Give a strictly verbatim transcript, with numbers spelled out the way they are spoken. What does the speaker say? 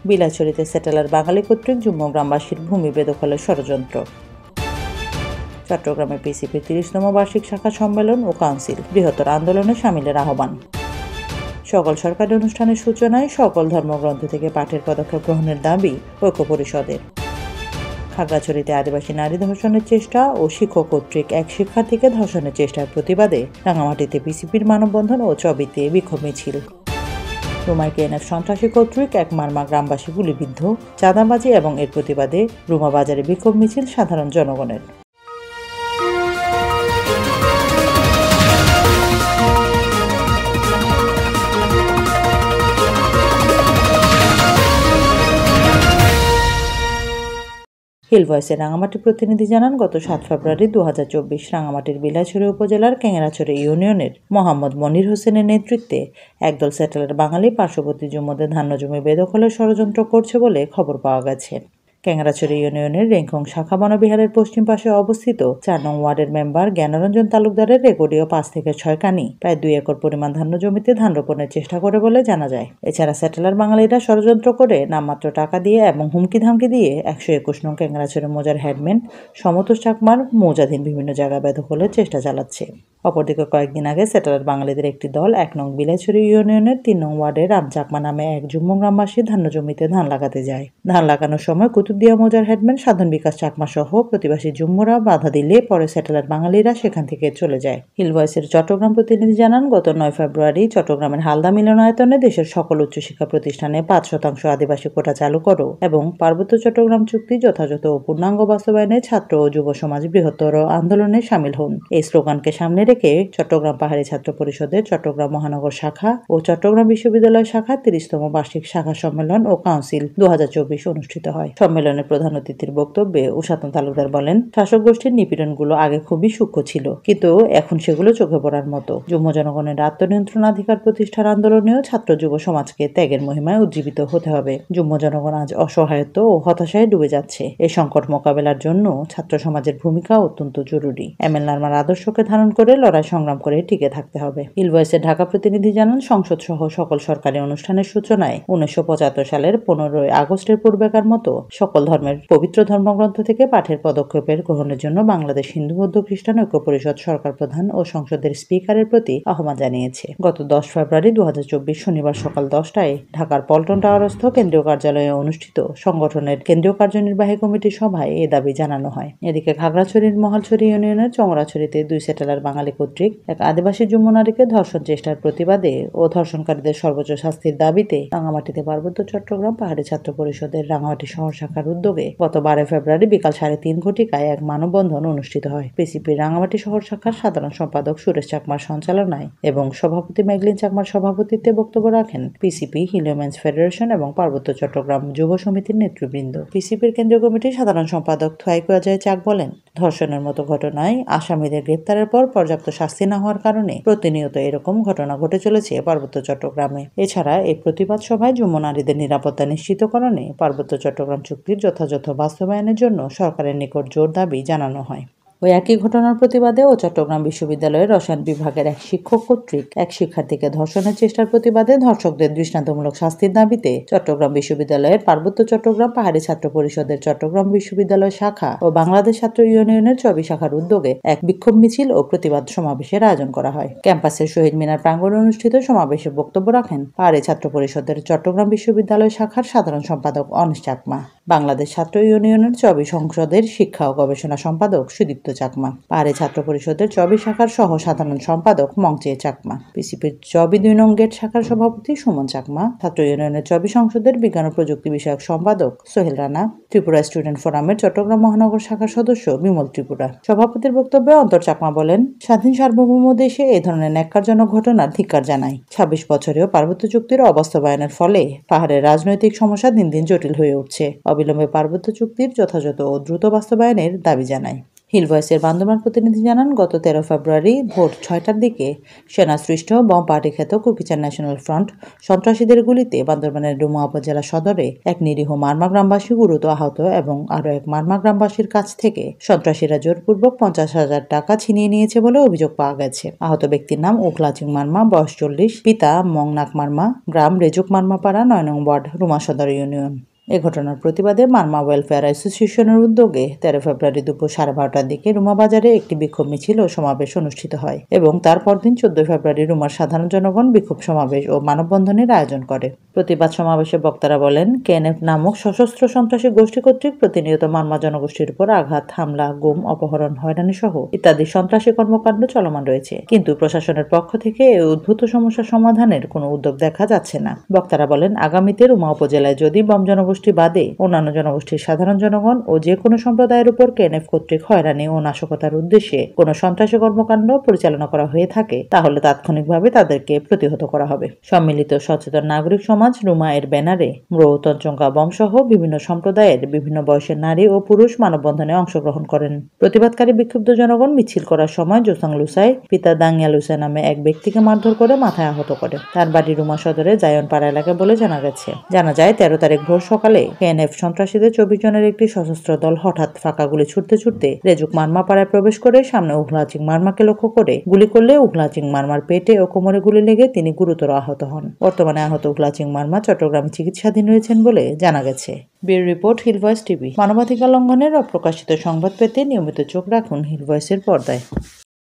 বিলাইছড়িতে স্যাটেলার বাঙালি কর্তৃক যুগ্ম গ্রামবাসীর ভূমি বেদখলের ষড়যন্ত্র। চট্টগ্রামে পিসিপির তিরিশতম বার্ষিক শাখা সম্মেলন ও কাউন্সিল, বৃহত্তর আন্দোলনে সামিলের আহ্বান। সকল সরকারি অনুষ্ঠানের সূচনায় সকল ধর্মগ্রন্থ থেকে পাঠের পদক্ষেপ গ্রহণের দাবি ঐক্য পরিষদের। খাগড়াছড়িতে আদিবাসী নারী ধর্ষণের চেষ্টা ও শিক্ষক কর্তৃক এক শিক্ষার্থীকে ধর্ষণের চেষ্টার প্রতিবাদে রাঙামাটিতে পিসিপির মানববন্ধন ও চবিতে বিক্ষোভ মিছিল। রুমায় কেএনএফ সন্ত্রাসী কর্তৃক এক মারমা গ্রামবাসী গুলিবিদ্ধ, চাঁদাবাজি এবং এর প্রতিবাদে রুমা বাজারে বিক্ষোভ মিছিল সাধারণ জনগণের। হিল ভয়েসের রাঙামাটি প্রতিনিধি জানান, গত সাত ফেব্রুয়ারি দু হাজার চব্বিশ রাঙামাটির বিলাইছড়ি উপজেলার ক্যাংরাছড়ি ইউনিয়নের মোহাম্মদ মনির হোসেনের নেতৃত্বে একদল স্যাটেলার বাঙালি পার্শ্ববর্তী জমিতে ধান্য জমি বেদখলের ষড়যন্ত্র করছে বলে খবর পাওয়া গেছে। ক্যাংরাছড়ি ইউনিয়নের রেংখং শাখা বনবিহারের পশ্চিম পাশে অবস্থিত চার নং ওয়ার্ডের মেম্বার জ্ঞানরঞ্জন তালুকদারের রেকর্ডীয় পাঁচ থেকে ছয় কানি প্রায় দুই একর পরিমাণ ধান্য জমিতে ধান রোপণের চেষ্টা করে বলে জানা যায়। এছাড়া স্যাটেলার বাঙালিরা ষড়যন্ত্র করে নামমাত্র টাকা দিয়ে এবং হুমকি ধামকি দিয়ে একশো একুশ নং ক্যাংরাছড়ি মৌজার হেডম্যান সমতোষ চাকমার মৌজাধীন বিভিন্ন জায়গা বেদখলের চেষ্টা চালাচ্ছে। অপরদিকে কয়েকদিন আগে স্যাটেলার বাঙালিদের একটি দল এক নং বিলাইছড়ি ইউনিয়নের তিন নং ওয়ার্ডের রাম চাকমা নামে এক যুগ্ম গ্রামবাসী ধান্য জমিতে ধান লাগাতে যায়। ধান লাগানোর সময় কুতুবদিয়া মৌজার হেডম্যান সাধন বিকাশ চাকমা সহ প্রতিবাসী জুম্মুরা বাধা দিলে পরে স্যাটেলার বাঙালিরা সেখান থেকে চলে যায়। হিল ভয়েসের চট্টগ্রাম প্রতিনিধি জানান, গত নয় ফেব্রুয়ারি চট্টগ্রামের হালদা মিলনায়তনে দেশের সকল উচ্চশিক্ষা প্রতিষ্ঠানে পাঁচ শতাংশ আদিবাসী কোটা চালু করো এবং পার্বত্য চট্টগ্রাম চুক্তি যথাযথ ও পূর্ণাঙ্গ বাস্তবায়নে ছাত্র ও যুব সমাজ বৃহত্তর আন্দোলনে সামিল হন। এই স্লোগানকে সামনে রেখে চট্টগ্রাম পাহাড়ি ছাত্র পরিষদের চট্টগ্রাম মহানগর শাখা ও চট্টগ্রাম বিশ্ববিদ্যালয় শাখা তিরিশতম বার্ষিক শাখা সম্মেলন ও কাউন্সিল দু হাজার চব্বিশ অনুষ্ঠিত হয়। সম্মেলনের প্রধান অতিথির বক্তব্যে উষাতন তালুকদার বলেন, শাসক গোষ্ঠীর নিপীড়নগুলো আগে খুবই সূক্ষ্ম ছিল, কিন্তু এখন সেগুলো চোখে পড়ার মতো। যুগ্ম জনগণের আত্মনিয়ন্ত্রণাধিকার প্রতিষ্ঠার আন্দোলনেও ছাত্র যুব সমাজকে ত্যাগের মহিমায় উজ্জীবিত হতে হবে। যুগ্ম জনগণ আজ অসহায়ত্ব ও হতাশায় ডুবে যাচ্ছে। এই সংকট মোকাবেলার জন্য ছাত্র সমাজের ভূমিকা অত্যন্ত জরুরি। এম এল নার্মার আদর্শকে ধারণ করে লড়াই সংগ্রাম করে টিকে থাকতে হবে। হিল ভয়েসের ঢাকা প্রতিনিধি জানান, সংসদ সহ সকল সরকারি অনুষ্ঠানের সূচনায় উনিশশো পঁচাত্তর সালের পনেরোই আগস্টের পূর্বেকার মতো সকল ধর্মের পবিত্র ধর্মগ্রন্থ থেকে পাঠের পদক্ষেপের গ্রহণের জন্য বাংলাদেশ হিন্দু বৌদ্ধ খ্রিস্টান ঐক্য পরিষদ সরকার প্রধান ও সংসদের স্পিকারের প্রতি আহ্বান জানিয়েছে। গত দশ ফেব্রুয়ারি দু হাজার চব্বিশ শনিবার সকাল দশটায় ঢাকার পল্টন টাওয়ারস্থ কেন্দ্রীয় কার্যালয়ে অনুষ্ঠিত সংগঠনের কেন্দ্রীয় কার্যনির্বাহী কমিটির সভায় এ দাবি জানানো হয়। এদিকে খাগড়াছড়ির মহালছড়ি ইউনিয়নের চংড়াছড়িতে দুই স্যাটেলার বাঙালি কর্তৃক এক আদিবাসী যুব নারীকে ধর্ষণ চেষ্টার প্রতিবাদে ও ধর্ষণকারীদের সর্বোচ্চ শাস্তির দাবিতে রাঙামাটিতে পার্বত্য চট্টগ্রাম পাহাড়ি ছাত্র পরিষদের রাঙামাটি শহর শাখার উদ্যোগে গত বারোই ফেব্রুয়ারি বিকাল সাড়ে তিন ঘটিকায় এক মানববন্ধন অনুষ্ঠিত হয়। পিসিপির রাঙামাটি শহর শাখার সাধারণ সম্পাদক সুরেশ চাকমার সঞ্চালনায় এবং সভাপতি মেঘলিন চাকমার সভাপতিত্বে বক্তব্য রাখেন পিসিপি, হিলিওম্যান্স ফেডারেশন এবং পার্বত্য চট্টগ্রাম যুব সমিতির নেতৃবৃন্দ। পিসিপির কেন্দ্রীয় কমিটির সাধারণ সম্পাদক থুয়াইকু অজয় চাক বলেন, ধর্ষণের মতো ঘটনায় আসামিদের গ্রেপ্তারের পর পর্যাপ্ত শাস্তি না হওয়ার কারণে প্রতিনিয়ত এরকম ঘটনা ঘটে চলেছে পার্বত্য চট্টগ্রামে। এছাড়া এই প্রতিবাদ সভায় যুব নারীদের নিরাপত্তা নিশ্চিতকরণে পার্বত্য চট্টগ্রাম চুক্তির যথাযথ বাস্তবায়নের জন্য সরকারের নিকট জোর দাবি জানানো হয়। ওই একই ঘটনার প্রতিবাদে ও চট্টগ্রাম বিশ্ববিদ্যালয়ের রসায়ন বিভাগের এক শিক্ষক কর্তৃক এক শিক্ষার্থীকে ধর্ষণের চেষ্টার প্রতিবাদে ধর্ষকদের দৃষ্টান্তমূলক শাস্তির দাবিতে চট্টগ্রাম বিশ্ববিদ্যালয়ের পার্বত্য চট্টগ্রাম পাহাড়ি ছাত্র পরিষদের চট্টগ্রাম বিশ্ববিদ্যালয় শাখা ও বাংলাদেশ ছাত্র ইউনিয়নের চবি শাখার উদ্যোগে এক বিক্ষোভ মিছিল ও প্রতিবাদ সমাবেশের আয়োজন করা হয়। ক্যাম্পাসের শহীদ মিনার প্রাঙ্গণে অনুষ্ঠিত সমাবেশে বক্তব্য রাখেন পাহাড়ি ছাত্র পরিষদের চট্টগ্রাম বিশ্ববিদ্যালয় শাখার সাধারণ সম্পাদক অনিশ চাকমা, বাংলাদেশ ছাত্র ইউনিয়নের চবি সংসদের শিক্ষা ও গবেষণা সম্পাদক সুদীপ্ত চাকমা, পাহাড়ি ছাত্র পরিষদের চবি শাখার সহ সাধারণ সম্পাদক মংচে চাকমা, পিসিপির চবি দুই নং গেট শাখার সভাপতি সুমন চাকমা, ছাত্র ইউনিয়নের চবি সংসদের বিজ্ঞান ও প্রযুক্তি বিষয়ক সম্পাদক সোহেল রানা, ত্রিপুরা স্টুডেন্ট ফোরামের চট্টগ্রাম মহানগর শাখার সদস্য বিমল ত্রিপুরা। সভাপতির বক্তব্যে অন্তর চাকমা বলেন, স্বাধীন সার্বভৌম দেশে এই ধরনের ন্যাক্কারজনক ঘটনার ধিক্কার জানাই। ছাব্বিশ বছরেও পার্বত্য চুক্তির অবাস্তবায়নের ফলে পাহাড়ের রাজনৈতিক সমস্যা দিন দিন জটিল হয়ে উঠছে। অবিলম্বে পার্বত্য চুক্তির যথাযথ ও দ্রুত বাস্তবায়নের দাবি জানাই। হিল ভয়েসের বান্দরবান প্রতিনিধি জানান, গত তেরো ফেব্রুয়ারি ভোর ছয়টার দিকে সেনাসৃষ্ট বম পার্টিখ্যাত কুকিচার ন্যাশনাল ফ্রন্ট সন্ত্রাসীদের গুলিতে বান্দরবানের ডুমুয়া উপজেলা সদরে এক নিরীহ মারমা গ্রামবাসী গুরুতর আহত এবং আরও এক মারমা গ্রামবাসীর কাছ থেকে সন্ত্রাসীরা জোরপূর্বক পঞ্চাশ হাজার টাকা ছিনিয়ে নিয়েছে বলে অভিযোগ পাওয়া গেছে। আহত ব্যক্তির নাম উখলাচিং মারমা, বয়স চল্লিশ, পিতা মংনাক মারমা, গ্রাম রেজুক মারমাপাড়া, নয় নং ওয়ার্ড, রুমা সদর ইউনিয়ন। এ ঘটনার প্রতিবাদে মারমা ওয়েলফেয়ার অ্যাসোসিয়েশনের উদ্যোগে তেরো ফেব্রুয়ারি দুপুর সাড়ে বারোটার দিকে রুমা বাজারে একটি বিক্ষোভ মিছিল ও সমাবেশ অনুষ্ঠিত হয় এবং তার পরদিন চোদ্দ ফেব্রুয়ারি রুমার সাধারণ জনগণ বিক্ষোভ সমাবেশ ও মানববন্ধনের আয়োজন করে। প্রতিবাদ সমাবেশে বক্তারা বলেন, কেএনএফ নামক সশস্ত্র সন্ত্রাসী গোষ্ঠী কর্তৃক প্রতিনিয়ত মারমা জনগোষ্ঠীর উপর আঘাত, হামলা, গুম, অপহরণ, হয়রানি সহ ইত্যাদি সন্ত্রাসী কর্মকাণ্ড চলমান রয়েছে, কিন্তু প্রশাসনের পক্ষ থেকে এই উদ্ভূত সমস্যা সমাধানের কোনো উদ্যোগ দেখা যাচ্ছে না। বক্তারা বলেন, আগামীতে রুমা উপজেলায় যদি বম জনগোষ্ঠী বাদে অন্যান্য জনগোষ্ঠীর সাধারণ জনগণ ও যে কোনো সম্প্রদায়ের উপর কেএনএফ কর্তৃক হয়রানি ও নাশকতার উদ্দেশ্যে কোনো সন্ত্রাসী কর্মকাণ্ড পরিচালনা করা হয়ে থাকে তাহলে তাৎক্ষণিকভাবে তাদেরকে প্রতিহত করা হবে। সম্মিলিত সচেতন নাগরিক সমাজ রুমা এর ব্যানারে ম্রো, তঞ্চঙ্কা, বম সহ বিভিন্ন সম্প্রদায়ের বিভিন্ন বয়সের নারী ও পুরুষ মানববন্ধনে অংশগ্রহণ করেন। প্রতিবাদকারী বিক্ষুব্ধ জনগণ মিছিল করার সময় জোসাং লুসাই পিতা দাংয়া লুসাই নামে এক ব্যক্তিকে মারধর করে মাথায় আহত করে। তার বাড়ি রুমা সদরে জায়নপাড়া এলাকা বলে জানা গেছে। জানা যায়, তেরো তারিখ ভোর সকালে কেএনএফ সন্ত্রাসীদের চব্বিশ জনের একটি সশস্ত্র দল হঠাৎ ফাঁকা গুলি ছুটতে ছুটতে রেজুক মারমা পাড়ায় প্রবেশ করে সামনে উখলাচিং মারমাকে লক্ষ্য করে গুলি করলে উখলাচিং মারমার পেটে ও কোমরে গুলি লেগে তিনি গুরুতর আহত হন। বর্তমানে আহত উখলাচিং মারমা চট্টগ্রামে চিকিৎসাধীন রয়েছেন বলে জানা গেছে। Bureau report, hill voice TV. মানবাধিকার লঙ্ঘনের অপ্রকাশিত সংবাদ পেতে নিয়মিত চোখ রাখুন হিল ভয়েসের পর্দায়।